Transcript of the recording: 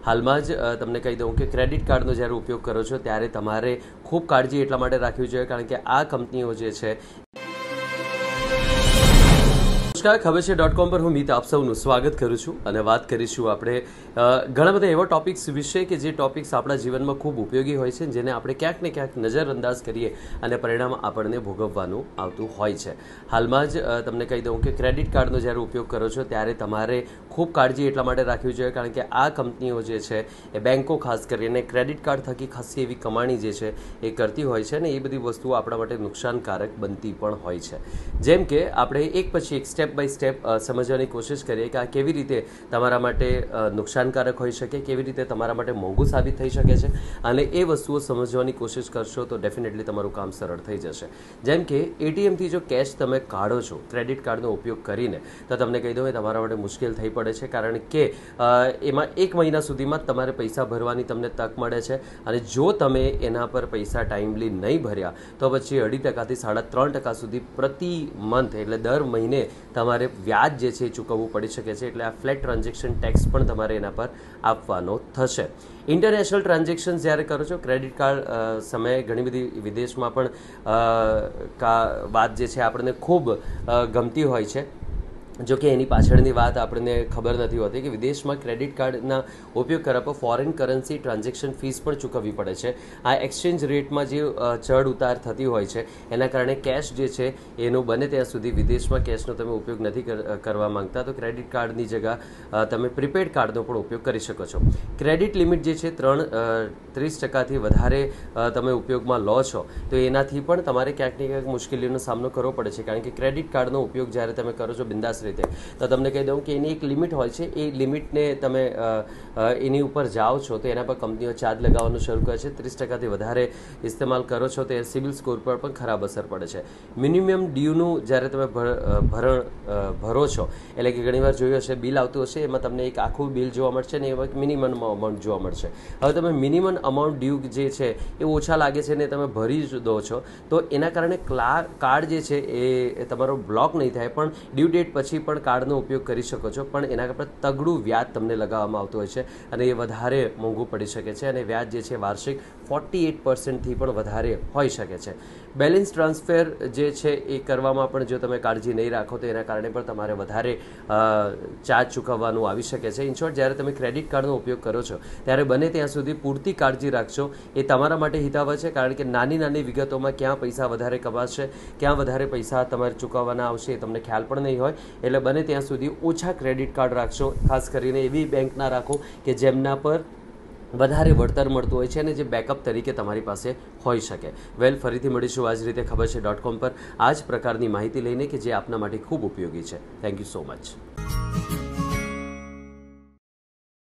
હાલમાં જ તમને કહી દઉં કે ક્રેડિટ કાર્ડનો જ્યારે ઉપયોગ કરો છો ત્યારે તમારે ખૂબ કાળજી એટલા માટે રાખવી જોઈએ, કારણ કે આ કંપનીઓ જે છે નમસ્કાર, ખબર છે .com પર હું મિત આપ સૌનું સ્વાગત કરું છું અને વાત કરીશું આપણે ઘણા બધા એવા ટોપિક્સ વિશે કે જે ટોપિક્સ આપણા જીવનમાં ખૂબ ઉપયોગી હોય છે, જેને આપણે ક્યાંક ને ક્યાંક નજરઅંદાજ કરીએ અને પરિણામ આપણને ભોગવવાનું આવતું હોય છે. હાલમાં જ તમને કહી દઉં કે ક્રેડિટ કાર્ડનો જ્યારે ઉપયોગ કરો છો ત્યારે તમારે ખૂબ કાળજી એટલા માટે રાખવી જોઈએ, કારણ કે આ કંપનીઓ જે છે એ બેન્કો ખાસ કરીને ક્રેડિટ કાર્ડ થકી ખાસી એવી કમાણી જે છે એ કરતી હોય છે અને એ બધી વસ્તુઓ આપણા માટે નુકસાનકારક બનતી પણ હોય છે. જેમ કે આપણે એક પછી એક સ્ટેપ બાય સ્ટેપ સમજવાની કોશિશ કરીએ કે આ કેવી રીતે તમારા માટે નુકસાનકારક હોઈ શકે, કેવી રીતે તમારા માટે મોંઘું સાબિત થઈ શકે છે, અને એ વસ્તુઓ સમજવાની કોશિશ કરશો તો ડેફિનેટલી તમારું કામ સરળ થઈ જશે. જેમ કે એટીએમથી જો કેશ તમે કાઢો છો ક્રેડિટ કાર્ડનો ઉપયોગ કરીને, તો તમને કહી દઉં એ તમારા માટે મુશ્કેલ થઈ પડે છે, કારણ કે એમાં 1 મહિના સુધીમાં તમારે પૈસા ભરવાની તમને તક મળે છે, અને જો તમે એના પર પૈસા ટાઈમલી નહીં ભર્યા તો પછી 2.5% થી 3.5% સુધી પ્રતિ મંથ એટલે દર મહિને તમારે વ્યાજ જે છે એ ચૂકવવું પડી શકે છે. એટલે આ ફ્લેટ ટ્રાન્ઝેક્શન ટેક્સ પણ તમારે એના પર આપવાનો થશે. ઇન્ટરનેશનલ ટ્રાન્ઝેક્શન્સ જ્યારે કરો છો ક્રેડિટ કાર્ડ સમયે ઘણી બધી વિદેશમાં પણ વાત જે છે આપણને ખૂબ ગમતી હોય છે. જો કે એની પાછળની વાત આપણને ખબર નથી હોતી કે વિદેશમાં ક્રેડિટ કાર્ડના ઉપયોગ કરવા પર ફોરેન કરન્સી ટ્રાન્ઝેક્શન ફીસ પણ ચૂકવવી પડે છે. આ એક્સચેન્જ રેટમાં જે ચઢ ઉતાર થતી હોય છે એના કારણે કેશ જે છે એનું બને ત્યાં સુધી વિદેશમાં કેશનો તમે ઉપયોગ નથી કરવા માંગતા તો ક્રેડિટ કાર્ડની જગ્યા તમે પ્રીપેડ કાર્ડનો પણ ઉપયોગ કરી શકો છો. ક્રેડિટ લિમિટ જે છે 30%થી વધારે તમે ઉપયોગમાં લો છો તો એનાથી પણ તમારે ક્યાંક ને ક્યાંક મુશ્કેલીઓનો સામનો કરવો પડે છે, કારણ કે ક્રેડિટ કાર્ડનો ઉપયોગ જ્યારે તમે કરો છો બિંદાસ રીતે તો તમને કહી દઉં કે એની એક લિમિટ હોય છે. એ લિમિટને તમે એની ઉપર જાઓ છો તો એના પર કંપનીઓ ચાર્જ લગાવવાનું શરૂ કરે છે. 30%થી વધારે ઇસ્તેમાલ કરો છો તો એ સિબિલ સ્કોર પર પણ ખરાબ અસર પડે છે. મિનિમમ ડ્યુનું જ્યારે તમે ભરો છો, એટલે કે ઘણીવાર જોયું હશે બિલ આવતું હશે એમાં તમને એક આખું બિલ જોવા મળશે ને એમાં મિનિમમ અમાઉન્ટ જોવા મળશે. હવે તમે મિનિમમ અમાઉન્ટ ડ્યુ જે છે એ ઓછા લાગે છે ને તમે ભરી જ દો છો તો એના કારણે કાર્ડ જે છે એ તમારો બ્લોક નહીં થાય, પણ ડ્યુ ડેટ પછી પણ કાર્ડનો ઉપયોગ કરી શકો છો, પણ એના પર તગડું વ્યાજ તમને લગાવવામાં આવતું હોય છે અને એ વધારે મોંઘું પડી શકે છે, અને વ્યાજ જે છે વાર્ષિક 48%થી પણ વધારે હોઈ શકે છે. બેલેન્સ ટ્રાન્સફર જે છે એ કરવામાં પણ જો તમે કાળજી નહીં રાખો તો એના કારણે પણ તમારે વધારે ચાર્જ ચૂકવવાનું આવી શકે છે. ઇન શોર્ટ, જ્યારે તમે ક્રેડિટ કાર્ડનો ઉપયોગ કરો છો ત્યારે બને ત્યાં સુધી પૂરતી કાળજી રાખશો. એ તમારા માટે હિતાવહ છે, કારણ કે નાની નાની વિગતોમાં ક્યાં પૈસા વધારે કમાશે, ક્યાં વધારે પૈસા તમારે ચૂકવવાના આવશે એ તમને ખ્યાલ પણ નહીં હોય. એટલે બને ત્યાં સુધી ઓછા ક્રેડિટ કાર્ડ રાખશો. ખાસ કરીને એવી બેંકના રાખો કે જેમના પર વધારે વળતર મળતું હોય છે અને જે બેકઅપ તરીકે તમારી પાસે હોઈ શકે. ફરીથી મળીશું આ જ રીતે ખબર છે .com પર આ જ પ્રકારની માહિતી લઈને કે જે આપના માટે ખૂબ ઉપયોગી છે. Thank you so much.